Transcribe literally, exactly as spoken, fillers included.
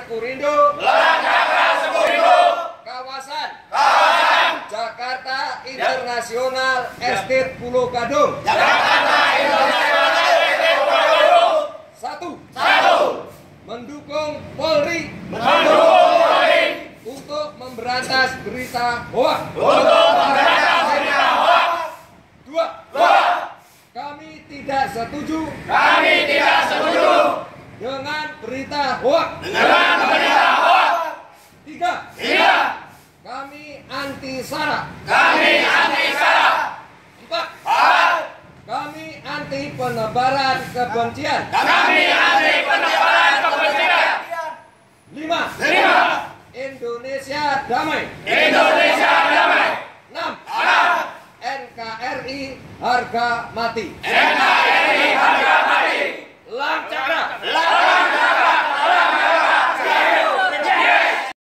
Sekurindo, Gelang Cakra Sekurindo, kawasan kawasan Jakarta Internasional Estate Pulau Gadung. Jakarta Internasional Estate Pulau Gadung. Satu, Satu, mendukung Polri mendukung Polri untuk memberantas berita hoaks. untuk memberantas berita hoaks. Dua, Dua, kami tidak setuju kami tidak setuju dengan berita hoaks. dengan berita hoaks. Tiga, Tiga, kami anti SARA. kami anti SARA. Empat, Empat, kami anti penebaran kebencian. kami anti penebaran kebencian. Lima, Lima, Indonesia damai. Indonesia damai. Enam, Enam, N K R I harga mati. N K R I harga mati.